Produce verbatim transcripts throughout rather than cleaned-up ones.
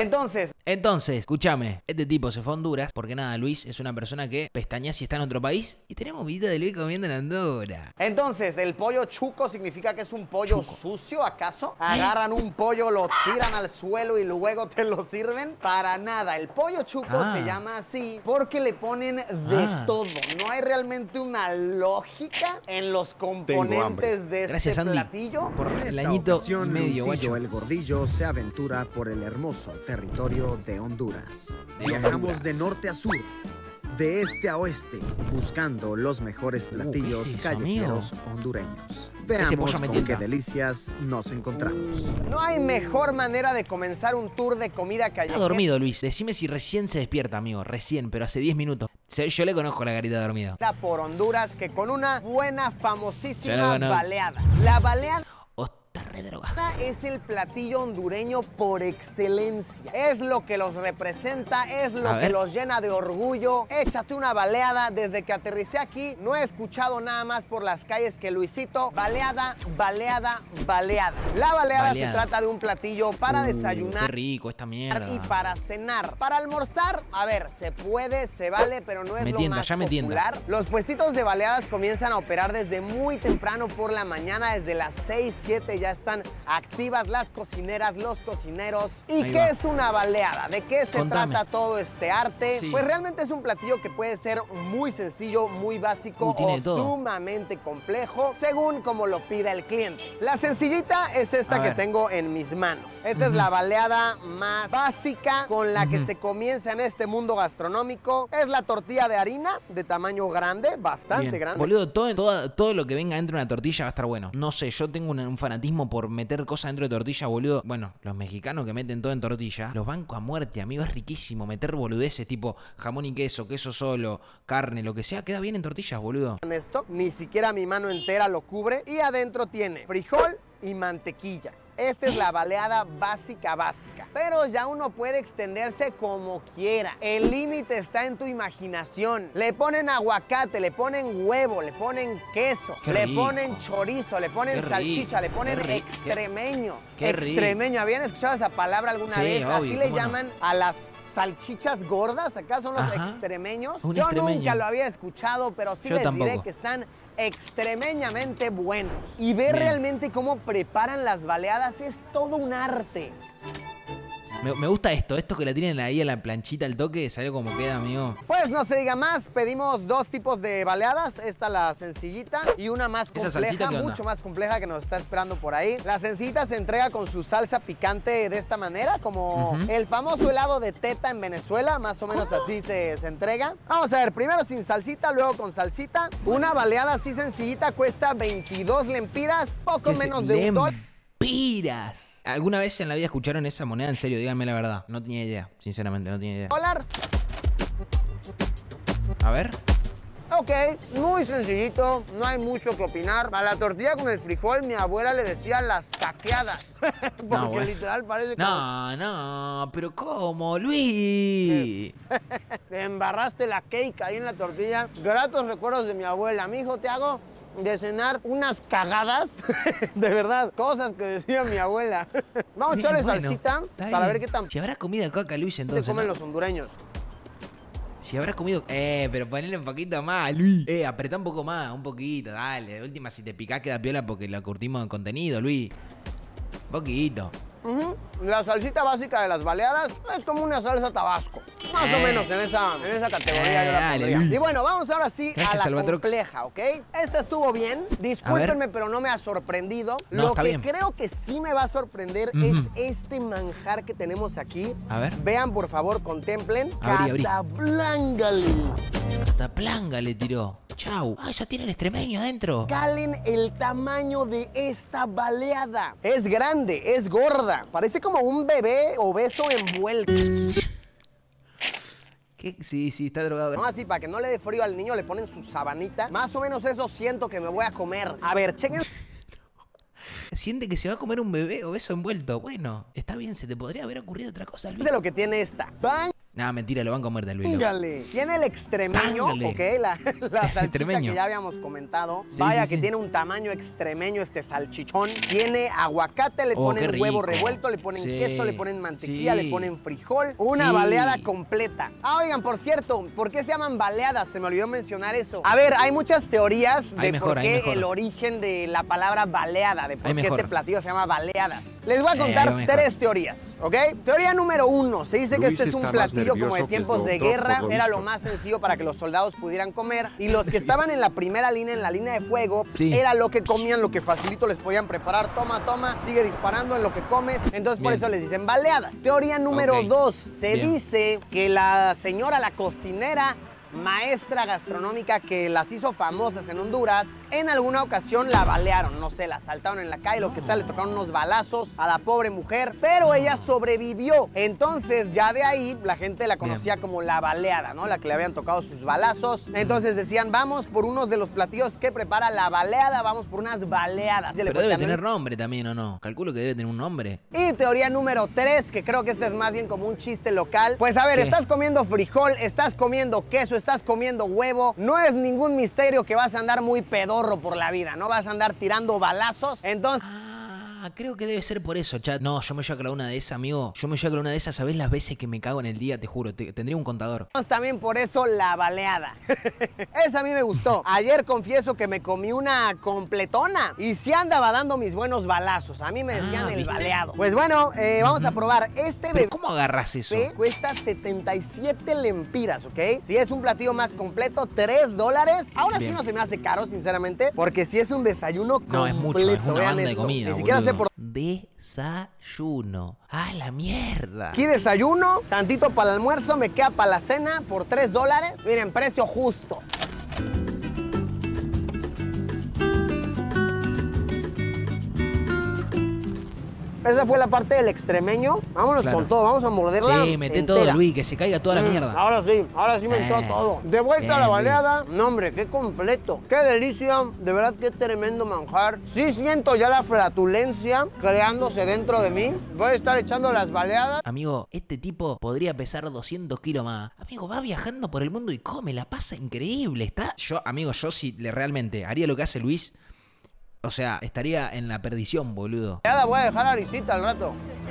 Entonces, Entonces, escúchame, este tipo se fue a Honduras, porque nada, Luis es una persona que pestañea si está en otro país, y tenemos video de Luis comiendo en Honduras. entonces, el pollo chuco significa que es un pollo Chuco. sucio, ¿acaso? Agarran un pollo, lo tiran al suelo y luego te lo sirven. Para nada, el pollo chuco Ah. se llama así porque le ponen de Ah. todo. No hay realmente una lógica en los componentes de Gracias, este Andy, platillo. por En el esta añito ocasión, medio, Luisillo guacho. el Gordillo se aventura por el hermoso territorio de Honduras. De Viajamos Honduras. de norte a sur, de este a oeste, buscando los mejores platillos Uh, ¿qué es eso, callejeros hondureños. Veamos pollo me con tienta. qué delicias nos encontramos. No hay mejor manera de comenzar un tour de comida Está callejera. dormido, Luis. Decime si recién se despierta, amigo. Recién, pero hace diez minutos. Se- Yo le conozco la carita dormida. Por Honduras, que con una buena, Yo famosísima no conozco. baleada. La baleada O está re drogado. es el platillo hondureño por excelencia. Es lo que los representa, es lo A que ver. los llena de orgullo. Échate una baleada. Desde que aterricé aquí, no he escuchado nada más por las calles que Luisito. Baleada, baleada, baleada. La baleada, Baleada. se trata de un platillo para Uh, desayunar Qué rico esta mierda. y para cenar. Para almorzar, a ver, se puede, se vale, pero no es Me lo tienta, más ya me tienta. popular. Los puestitos de baleadas comienzan a operar desde muy temprano por la mañana, desde las seis, siete ya están activas las cocineras, los cocineros. ¿Y Ahí qué va. es una baleada? ¿De qué se Contame. trata todo este arte? Sí. Pues realmente es un platillo que puede ser muy sencillo, muy básico Uh, tiene o de todo. sumamente complejo, según como lo pida el cliente. La sencillita es esta A que ver. tengo en mis manos. Esta es Ujú. la baleada más básica con la que Ujú. se comienza en este mundo gastronómico. Es la tortilla de harina de tamaño grande, bastante Bien. grande. Boludo, todo, todo, todo lo que venga dentro de una tortilla va a estar bueno. No sé, yo tengo un, un fanatismo por meter cosas dentro de tortilla, boludo. Bueno, los mexicanos que meten todo en tortilla, los banco a muerte, amigo. Es riquísimo meter boludeces tipo jamón y queso, queso solo, carne, lo que sea. Queda bien en tortillas, boludo. Esto, ni siquiera mi mano entera lo cubre. Y adentro tiene frijol y mantequilla. Esta es la baleada básica básica. Pero ya uno puede extenderse como quiera. El límite está en tu imaginación. Le ponen aguacate, le ponen huevo, le ponen queso, Qué le rico. ponen chorizo, le ponen Qué rico, salchicha, le ponen qué rico, qué- extremeño. qué rico. Extremeño. ¿Habían escuchado esa palabra alguna Sí, vez? obvio, Así le ¿cómo no? llaman a las salchichas gordas. Acá son los Ajá. extremeños. Un Yo extremeño. nunca lo había escuchado, pero sí Yo les tampoco. diré que están extremeñamente buenos. Y ver Bien. realmente cómo preparan las baleadas es todo un arte. Me, me gusta esto, esto que la tienen ahí en la planchita al toque, salió como queda, amigo. Pues no se diga más, pedimos dos tipos de baleadas, esta la sencillita y una más ¿Esa salsita compleja, qué onda? mucho más compleja que nos está esperando por ahí. La sencillita se entrega con su salsa picante de esta manera, como Ujú. el famoso helado de teta en Venezuela, más o menos así se, se entrega. Vamos a ver, primero sin salsita, luego con salsita. Una baleada así sencillita cuesta veintidós lempiras, poco ¿Qué es? menos de un dólar. Lempiras. ¿Alguna vez en la vida escucharon esa moneda? En serio, díganme la verdad. No tenía idea, sinceramente, no tenía idea. A ver. Ok, muy sencillito, no hay mucho que opinar. A la tortilla con el frijol mi abuela le decía las caqueadas. Porque No, bueno. literal parece que No, no, pero ¿cómo, Luis? te embarraste la cake ahí en la tortilla. Gratos recuerdos de mi abuela. Mi hijo, te hago de cenar unas cagadas. De verdad, cosas que decía mi abuela. Vamos a Bien, echarle bueno, salsita está para bien. ver qué tan Si habrá comido caca, Luis, se entonces. comen ¿no? los hondureños. Si habrá comido. Eh, pero ponele un poquito más, Luis. Eh, apretá un poco más, un poquito, dale. De última, si te picás, queda piola porque lo curtimos en contenido, Luis. Un poquito. Ujú. La salsita básica de las baleadas es como una salsa tabasco. Más o Eh. menos en esa, en esa categoría Eh, yo la dale, pondría. Luis. Y bueno, vamos ahora sí Gracias, a la Salvatrox. compleja, ¿ok? Esta estuvo bien. Discúlpenme, pero no me ha sorprendido. No, Lo está que bien. creo que sí me va a sorprender Ujú. es este manjar que tenemos aquí. A ver. Vean, por favor, contemplen. Abrí, abrí. Casablángale. Hasta planga le tiró. Chau. Ah, ya tiene el extremeño adentro. Calen el tamaño de esta baleada. Es grande, es gorda. Parece como un bebé obeso envuelto. ¿Qué? Sí, sí, está drogado. No, así para que no le dé frío al niño le ponen su sabanita. Más o menos eso siento que me voy a comer. A ver, chequen. Siente que se va a comer un bebé o eso envuelto. Bueno, está bien, se te podría haber ocurrido otra cosa, Luis. De lo que tiene esta. Pan Nah, mentira, lo van a comer del Luis. Póngale. Tiene el extremeño, Pángale. ¿ok? La, la salchicha Extremeño. que ya habíamos comentado. Sí, Vaya sí, que sí. tiene un tamaño extremeño este salchichón. Tiene aguacate, le Oh, ponen qué huevo rico. revuelto, le ponen Sí, queso, le ponen mantequilla, sí. le ponen frijol. Una Sí. baleada completa. Ah, oigan, por cierto, ¿por qué se llaman baleadas? Se me olvidó mencionar eso. A ver, hay muchas teorías de Hay mejor, por hay qué mejor. el origen de la palabra baleada, de por Hay qué mejor. este platillo se llama baleadas. Les voy a Eh, contar hay mejor. tres teorías, ¿ok? Teoría número uno. Se dice que Luis este es un está más platillo como de nervioso que el tiempos de doctor, guerra. por lo Era visto. lo más sencillo para que los soldados pudieran comer. Y los que estaban en la primera línea, en la línea de fuego, Sí. era lo que comían, lo que facilito les podían preparar. Toma, toma, sigue disparando en lo que comes. Entonces por Bien. eso les dicen baleadas. Teoría número Ok. dos. Se Bien. dice que la señora, la cocinera, maestra gastronómica que las hizo famosas en Honduras, en alguna ocasión la balearon, no sé, la asaltaron en la calle, lo que sea, le tocaron unos balazos a la pobre mujer, pero ella sobrevivió. Entonces ya de ahí la gente la conocía como la baleada, ¿no? La que le habían tocado sus balazos. Entonces decían, vamos por unos de los platillos que prepara la baleada, vamos por unas baleadas. Pero debe tener nombre también, ¿o no? Calculo que debe tener un nombre. Y teoría número tres, que creo que este es más bien como un chiste local. Pues a ver, ¿Qué? estás comiendo frijol, estás comiendo queso, estás comiendo huevo. No es ningún misterio que vas a andar muy pedorro por la vida, ¿no? Vas a andar tirando balazos. Entonces... Ah, creo que debe ser por eso, chat. No, yo me llevo a colar una de esas, amigo. Yo me llevo a colar una de esas. ¿Sabés las veces que me cago en el día? Te juro, te- tendría un contador. También por eso la baleada. Esa a mí me gustó. Ayer confieso que me comí una completona y sí andaba dando mis buenos balazos. A mí me decían Ah, el ¿viste? baleado. Pues bueno, eh, vamos a probar este ¿Pero bebé. cómo agarras eso? Cuesta setenta y siete lempiras, ¿ok? Si es un platillo más completo, tres dólares. Ahora Bien. sí no se me hace caro, sinceramente, porque si es un desayuno completo. No, es mucho, es una vean banda de esto. comida, Ni siquiera sé boludo. por Desayuno. ¡Ah, la mierda! aquí desayuno, tantito para el almuerzo, me queda para la cena por tres dólares. Miren, precio justo. Esa fue la parte del extremeño. Vámonos Claro. con todo, vamos a morderla. Sí, mete entera. todo, Luis, que se caiga toda la Mm, mierda. Ahora sí, ahora sí me entró Eh, todo. De vuelta a la bien, baleada. No, hombre, qué completo. Qué delicia. De verdad, qué tremendo manjar. Sí siento ya la flatulencia creándose dentro de mí. Voy a estar echando las baleadas. Amigo, este tipo podría pesar doscientos kilos más. Amigo, va viajando por el mundo y come, la pasa increíble. Está. Yo, amigo, yo sí le realmente haría lo que hace Luis. O sea, estaría en la perdición, boludo. La voy a dejar a risita al rato.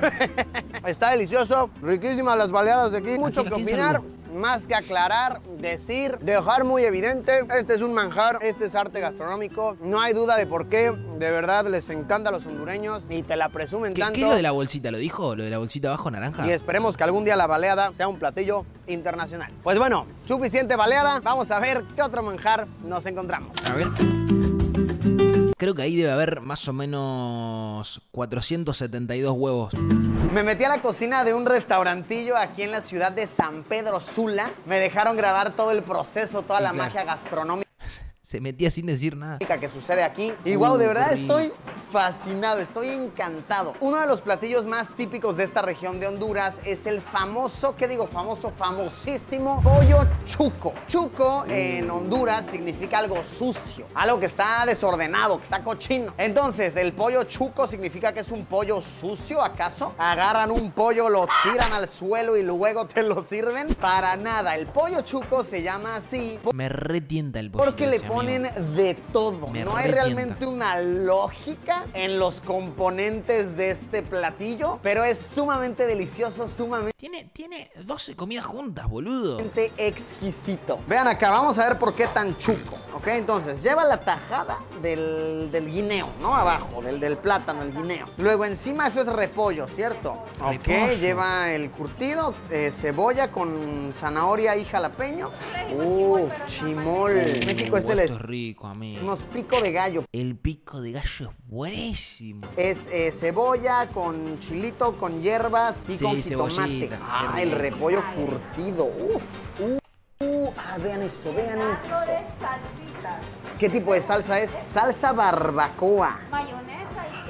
Está delicioso, riquísimas las baleadas de aquí. Mucho Aquí, que aquí, opinar, saludo. más que aclarar, decir, dejar muy evidente. Este es un manjar, este es arte gastronómico. No hay duda de por qué. De verdad, les encanta a los hondureños y te la presumen ¿Qué, tanto. ¿Qué es lo de la bolsita? ¿Lo dijo? ¿Lo de la bolsita abajo naranja? Y esperemos que algún día la baleada sea un platillo internacional. Pues bueno, suficiente baleada. Vamos a ver qué otro manjar nos encontramos. A ver. Creo que ahí debe haber más o menos cuatrocientos setenta y dos huevos. Me metí a la cocina de un restaurantillo aquí en la ciudad de San Pedro Sula. Me dejaron grabar todo el proceso, toda la Sí, claro. magia gastronómica Se metía sin decir nada. que sucede aquí. Y Uh, wow, de verdad qué rico. estoy fascinado, estoy encantado. Uno de los platillos más típicos de esta región de Honduras es el famoso, ¿qué digo? Famoso, famosísimo pollo chuco. Chuco en Honduras significa algo sucio, algo que está desordenado, que está cochino. Entonces, el pollo chuco significa que es un pollo sucio, ¿acaso? Agarran un pollo, lo tiran al suelo y luego te lo sirven. Para nada, el pollo chuco se llama así Me retienta el pollo. porque le ponen de todo. Me No hay retienta. realmente una lógica en los componentes de este platillo, pero es sumamente delicioso, sumamente Tiene, tiene doce comidas juntas, boludo. exquisito. Vean acá, vamos a ver por qué tan chuco. Ok, entonces lleva la tajada del, del guineo, ¿no? Abajo, del, del plátano, el guineo. Luego encima eso es repollo, ¿cierto? Ok, Repollo. lleva el curtido, eh, cebolla con zanahoria y jalapeño. Uf, chimol. En México este Uh, le esto es rico, amigo. decimos pico de gallo. El pico de gallo es buenísimo. Es eh, cebolla con chilito, con hierbas y Sí, con jitomate. cebollita, Ah, qué el rico. repollo curtido. Uf, uh, uh, ah, vean eso, vean eso. ¿Qué tipo de salsa es? Salsa barbacoa. Mayonesa y ketchup.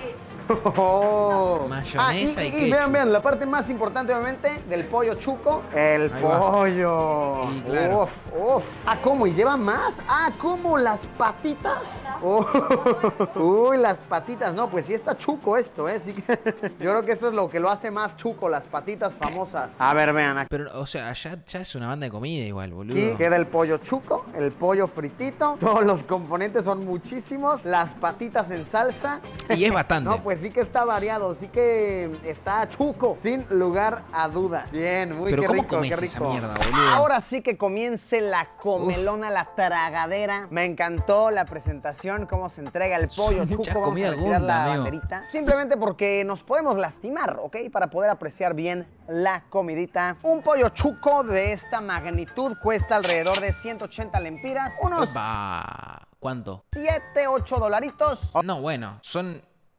Oh. Mayonesa ah, y, y y, ketchup. y vean, vean, la parte más importante, obviamente, del pollo chuco. El Ahí va. pollo. Sí, claro. Uf, uf. Ah, ¿cómo? ¿Y lleva más? Ah, ¿cómo? ¿Las patitas? Oh. Uy, las patitas. No, pues sí está chuco esto, ¿eh? Sí que yo creo que esto es lo que lo hace más chuco, las patitas famosas. A ver, vean aquí. Pero, o sea, ya, ya es una banda de comida igual, boludo. Aquí queda el pollo chuco, el pollo fritito. Todos los componentes son muchísimos. Las patitas en salsa. Y es bastante. No, pues sí que está variado, sí que está chuco, sin lugar a dudas. Bien, muy Pero qué ¿cómo rico, comes qué esa rico. mierda, boludo? Ahora sí que comience la comelona, la tragadera. Me encantó la presentación, cómo se entrega el pollo Mucha chuco. Vamos comida a retirar gunda, la amigo. banderita. Simplemente porque nos podemos lastimar, ¿ok? Para poder apreciar bien la comidita. Un pollo chuco de esta magnitud cuesta alrededor de ciento ochenta lempiras. Unos Epa, ¿cuánto? siete, ocho dolaritos. No, bueno, son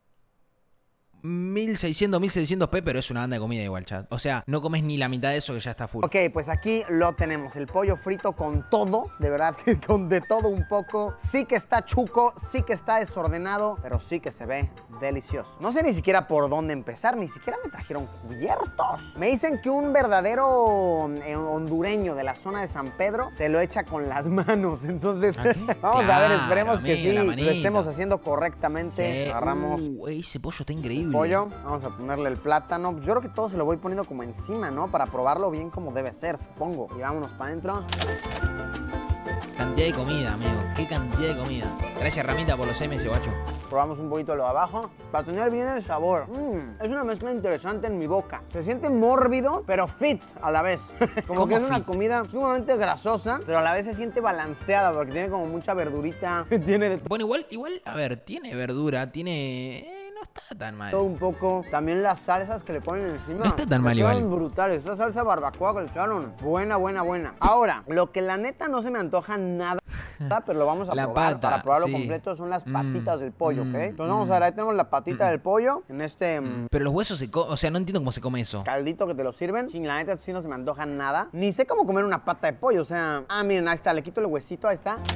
mil seiscientos, mil setecientos pe, pero es una banda de comida igual, chat. O sea, no comes ni la mitad de eso que ya está full. Ok, pues aquí lo tenemos, el pollo frito con todo, de verdad que con de todo un poco. Sí que está chuco, sí que está desordenado, pero sí que se ve delicioso. No sé ni siquiera por dónde empezar, ni siquiera me trajeron cubiertos. Me dicen que un verdadero eh, hondureño de la zona de San Pedro se lo echa con las manos, entonces ¿Ah, qué? vamos a Claro, ver, esperemos que amigo, la sí, manito. lo estemos haciendo correctamente. Sí. Agarramos Uh, ese pollo está increíble. pollo, vamos a ponerle el plátano. Yo creo que todo se lo voy poniendo como encima, ¿no? Para probarlo bien como debe ser, supongo. Y vámonos para adentro. Cantidad de comida, amigo. Qué cantidad de comida. Gracias, Ramita, por los M S, guacho. Probamos un poquito lo de abajo para tener bien el sabor. Mm, es una mezcla interesante en mi boca. Se siente mórbido, pero fit a la vez. Como ¿Cómo que es una fit? comida sumamente grasosa, pero a la vez se siente balanceada porque tiene como mucha verdurita. Tiene de Bueno, igual, igual, a ver, tiene verdura, tiene... eh, no está tan mal. todo un poco. También las salsas que le ponen encima. No está tan mal quedan igual. brutales. Esa salsa barbacoa que le echaron. Buena, buena, buena. Ahora, lo que la neta no se me antoja nada, pero lo vamos a La probar. pata, Para probarlo sí. completo son las Mm, patitas del pollo, mm, ¿ok? Entonces vamos mm. a ver, ahí tenemos la patita del pollo en este mm, Pero los huesos se comen, o sea, no entiendo cómo se come eso. caldito que te lo sirven. Sin la neta, sí no se me antoja nada. Ni sé cómo comer una pata de pollo, o sea... Ah, miren, ahí está, le quito el huesito, ahí está.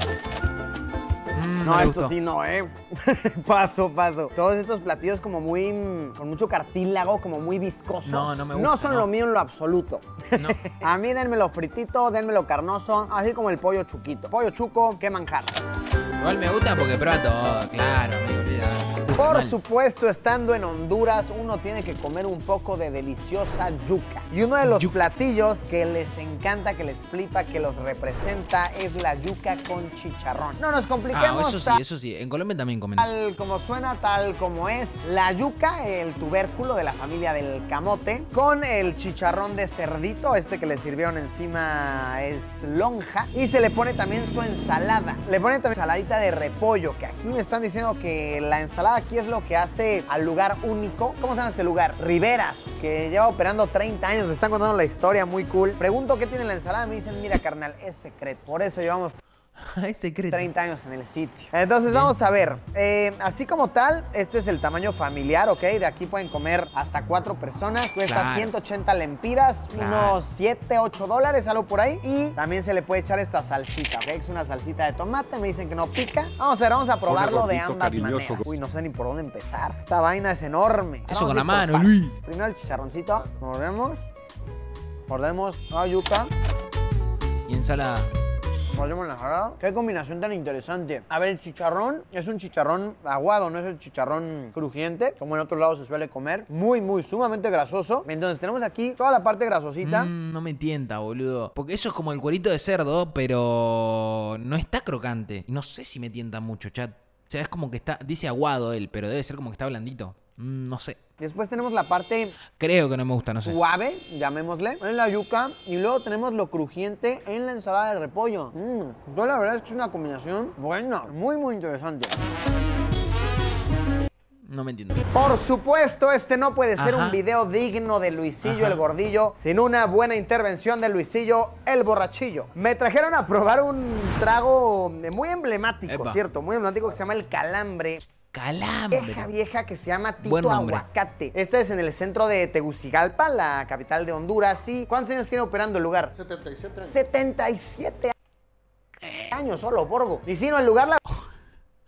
Mm, No, me esto gustó. sí no, ¿eh? paso, paso. Todos estos platillos como muy... mm, con mucho cartílago, como muy viscosos. No, no me gusta, No son no. lo mío en lo absoluto. No. A mí denmelo fritito, denmelo carnoso, así como el pollo chuquito. Pollo chuco, qué manjar. Igual me gusta porque prueba todo, claro, amigo, olvidate. Por Normal. supuesto, estando en Honduras, uno tiene que comer un poco de deliciosa yuca. Y uno de los Yuca. platillos que les encanta, que les flipa, que los representa, es la yuca con chicharrón. No nos Ah, compliquemos. eso sí, tal- eso sí. En Colombia también comen. Tal como suena, tal como es. La yuca, el tubérculo de la familia del camote, con el chicharrón de cerdito, este que le sirvieron encima es lonja, y se le pone también su ensalada. Le ponen también ensaladita de repollo, que aquí me están diciendo que la ensalada aquí es lo que hace al lugar único. ¿Cómo se llama este lugar? Riveras, que lleva operando treinta años. Me están contando la historia, muy cool. Pregunto qué tiene la ensalada, me dicen, mira carnal, es secreto. Por eso llevamos Es secreto. treinta años en el sitio. Entonces vamos a ver, eh, así como tal, este es el tamaño familiar, ¿ok? De aquí pueden comer hasta cuatro personas, cuesta Claro. ciento ochenta lempiras, Claro. unos siete, ocho dólares, algo por ahí. Y también se le puede echar esta salsita, ¿ok? Es una salsita de tomate, me dicen que no pica. Vamos a ver, vamos a probarlo de gordito, ambas cariñoso. maneras. Uy, no sé ni por dónde empezar. Esta vaina es enorme. Eso Vamos con a la ir por mano, partes. Luis. Primero el chicharroncito, mordemos, mordemos la yuca. Y ensalada. Mordemos la ensalada. Qué combinación tan interesante. A ver, el chicharrón es un chicharrón aguado, no es el chicharrón crujiente, como en otros lados se suele comer. Muy, muy, sumamente grasoso. Entonces tenemos aquí toda la parte grasosita. Mm, no me tienta, boludo. Porque eso es como el cuerito de cerdo, pero no está crocante. No sé si me tienta mucho, chat. O sea, es como que está, dice aguado él, pero debe ser como que está blandito. Mm, no sé. Después tenemos la parte Creo que no me gusta, no sé. suave, llamémosle, en la yuca. Y luego tenemos lo crujiente en la ensalada de repollo. Mm, yo la verdad es que es una combinación buena, muy, muy interesante. No me entiendo. Por supuesto, este no puede ser Ajá. un video digno de Luisillo Ajá. el Gordillo sin una buena intervención de Luisillo el Borrachillo. Me trajeron a probar un trago muy emblemático, Epa. ¿cierto? Muy emblemático que se llama el Calambre. Calambre. Vieja vieja que se llama Buen Tito nombre. Aguacate. Este es en el centro de Tegucigalpa, la capital de Honduras. ¿Y cuántos años tiene operando el lugar? setenta y siete años. setenta y siete años solo, Borgo. Y si no, el lugar la...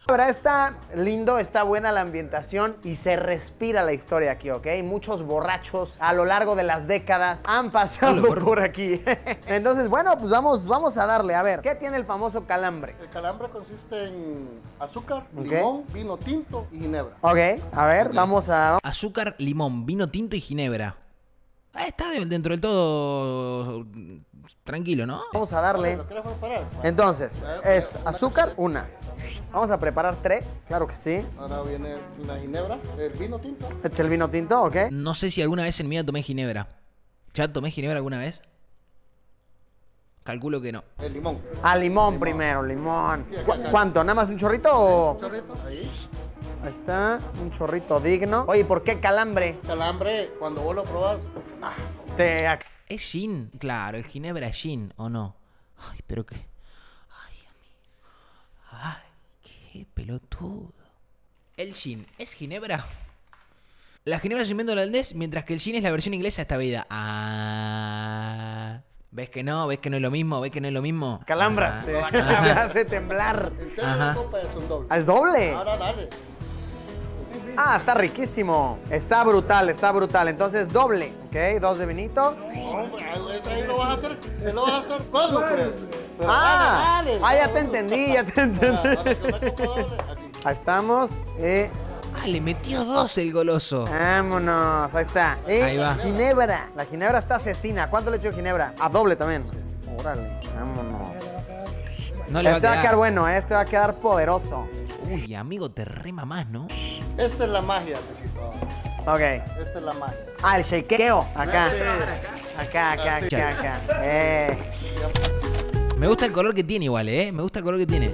La verdad está lindo, está buena la ambientación y se respira la historia aquí, ¿ok? Muchos borrachos a lo largo de las décadas han pasado Hola, por aquí. Entonces, bueno, pues vamos, vamos a darle. A ver, ¿qué tiene el famoso calambre? El calambre consiste en azúcar, Ok. limón, vino tinto y ginebra. Ok, a ver, Ok. vamos a... Azúcar, limón, vino tinto y ginebra. Ah, está de- dentro del todo tranquilo, ¿no? Vamos a darle. ¿Lo quieres preparar? Entonces, es azúcar, una. Vamos a preparar tres, claro que sí. Ahora viene la ginebra, el vino tinto. Este es el vino tinto, ¿ok? No sé si alguna vez en mi vida tomé ginebra. ¿Ya tomé ginebra alguna vez? Calculo que no. El limón. A limón primero, limón. Sí, acá, ¿Cu- acá. ¿Cuánto? ¿Nada más un chorrito o...? Un chorrito, ahí. Ahí está, un chorrito digno. Oye, ¿por qué calambre? Calambre, cuando vos lo probás, Te... ¿Es gin? Claro, el ginebra es gin, ¿o no? Ay, pero qué... Ay, amigo. Ay, qué pelotudo. El gin, ¿es ginebra? La ginebra es un invento holandés, mientras que el gin es la versión inglesa de esta bebida. Ah... ¿Ves que no? ¿Ves que no es lo mismo? ¿Ves que no es lo mismo? Calambra. Ajá. Te Ajá. me hace temblar. entero Ajá. la copa es un doble. Ah, ¿es doble? Ahora dale. Ah, está riquísimo. Está brutal, está brutal. Entonces, doble, ¿ok? Dos de vinito. Hombre, ese ahí lo vas a hacer, lo vas a hacer cuando, pues. Pero Ah, dale, dale. ah, ya te entendí, ya te entendí. Ahora, ahora, con una copa doble, aquí. Ahí estamos. Eh, Ah, le metió dos el goloso. vámonos, ahí está. Eh, Ahí va. Ginebra. La ginebra está asesina. ¿Cuánto le echo de ginebra? A doble también. Órale, vámonos. No le va a Este va a quedar. quedar bueno, eh, este va a quedar poderoso. Uy, amigo, te rema más, ¿no? Esta es la magia, Tecito. Ok. Esta es la magia. Ah, el shakeo. Acá. Sí. Acá, acá, Así. acá, acá. Eh. Me gusta el color que tiene igual, ¿eh? Me gusta el color que tiene.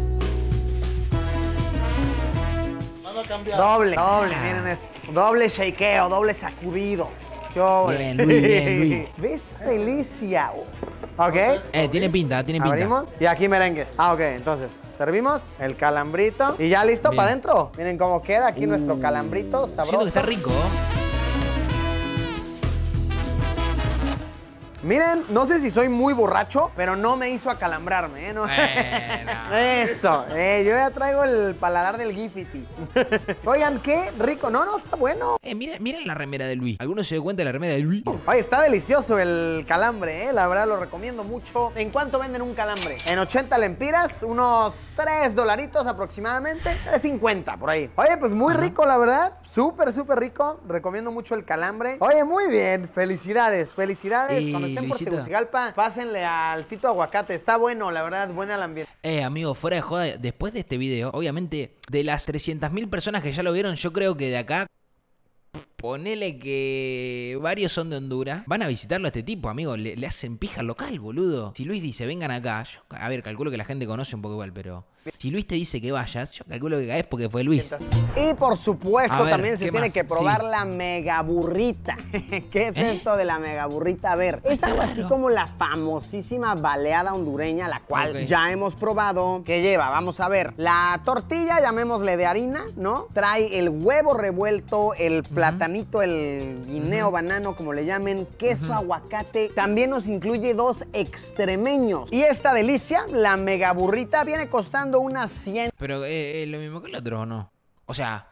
Van a cambiar. Doble, doble, miren esto. Doble shakeo, doble sacudido. Qué ole. Bien, Luis, bien, Luis. ¿Ves? Delicia. Ok. Eh, tiene pinta, tiene pinta. Abrimos y aquí merengues. Ah, ok, entonces servimos el calambrito y ya listo Bien. para adentro. Miren cómo queda aquí nuestro calambrito sabroso. Siento que está rico. Miren, no sé si soy muy borracho, pero no me hizo acalambrarme, ¿eh? No. Bueno. Eso, eh, yo ya traigo el paladar del Gifity. Oigan, qué rico. No, no, está bueno. Eh, miren, miren la remera de Luis. ¿Alguno se dio cuenta de la remera de Luis? Oye, está delicioso el calambre, ¿eh? La verdad lo recomiendo mucho. ¿En cuánto venden un calambre? En ochenta lempiras, unos tres dolaritos aproximadamente. tres cincuenta por ahí. Oye, pues muy rico, la verdad. Súper, súper rico. Recomiendo mucho el calambre. Oye, muy bien. Felicidades, felicidades. Y, Cuando estén por Luisito. Tegucigalpa, pásenle al Tito Aguacate. Está bueno, la verdad, buena el ambiente. Eh, amigo, fuera de joda, después de este video, obviamente, de las trescientas mil personas que ya lo vieron, yo creo que de acá, ponele que varios son de Honduras, van a visitarlo a este tipo, amigo, le, le hacen pija al local, boludo. Si Luis dice, vengan acá, yo, a ver, calculo que la gente conoce un poco igual, pero si Luis te dice que vayas, yo calculo que caes porque fue Luis. Y por supuesto, A ver, también se ¿qué tiene más? que probar Sí. la megaburrita. ¿Qué es ¿Eh? esto de la megaburrita? A ver, es algo así raro. como la famosísima baleada hondureña, la cual Ok. ya hemos probado. Que lleva, vamos a ver, la tortilla, llamémosle de harina, ¿no? Trae el huevo revuelto, el platanito, el guineo, banano, como le llamen, queso, aguacate. También nos incluye dos extremeños. Y esta delicia, la megaburrita, viene costando unas cien. Pero eh, es lo mismo que el otro, ¿o no? O sea,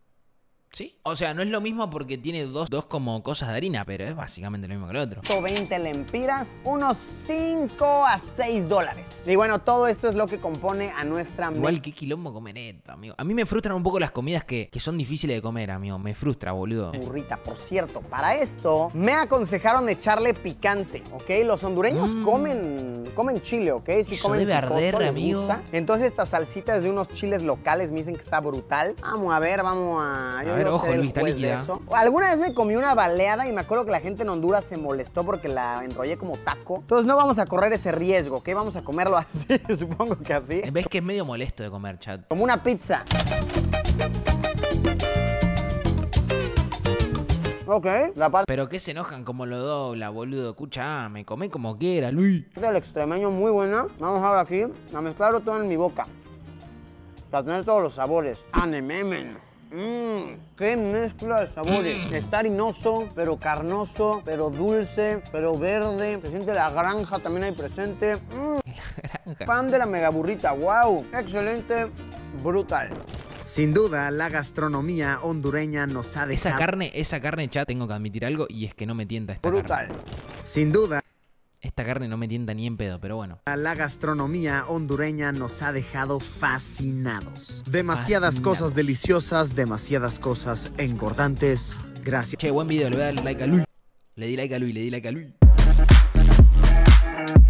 ¿sí? O sea, no es lo mismo porque tiene dos, dos como cosas de harina, pero es básicamente lo mismo que el otro. ciento veinte lempiras, unos cinco a seis dólares. Y bueno, todo esto es lo que compone a nuestra Igual, qué quilombo comer esto, amigo. A mí me frustran un poco las comidas que, que son difíciles de comer, amigo. Me frustra, boludo. burrita. Por cierto, para esto me aconsejaron echarle picante, ¿ok? Los hondureños Mm. comen, comen chile, ¿ok? Si Eso comen debe picoso, arder, les amigo. gusta. Entonces esta salsita es de unos chiles locales, me dicen que está brutal. Vamos a ver, vamos a... A yo ver, no ojo, sé el Luis, está juez de líquida. eso. Alguna vez me comí una baleada y me acuerdo que la gente en Honduras se molestó porque la enrollé como taco. Entonces no vamos a correr ese riesgo, ¿ok? Vamos a comerlo así, supongo que así. Ves que es medio molesto de comer, chat. Como una pizza. Ok, la parte Pero que se enojan como lo dobla, boludo. Escuchame, come como quiera, Luis. del extremeño muy buena. Vamos ahora aquí a mezclarlo todo en mi boca. Para tener todos los sabores. ¡Anememen! Mmm, qué mezcla de sabores. Está harinoso, pero carnoso, pero dulce, pero verde. Se siente la granja también ahí presente. Mmm, Granja. pan de la megaburrita, wow. Excelente. Brutal. Sin duda, la gastronomía hondureña nos ha Esa dejado... carne, esa carne, chat, tengo que admitir algo, y es que no me tienta esta Brutal. carne. Sin duda, Esta carne no me tienta ni en pedo, pero bueno. la gastronomía hondureña nos ha dejado fascinados. Demasiadas Fascinados. cosas deliciosas, demasiadas cosas engordantes. Gracias. Che, buen video, le voy a dar like a Luis. Le di like a Luis, le di like a Luis.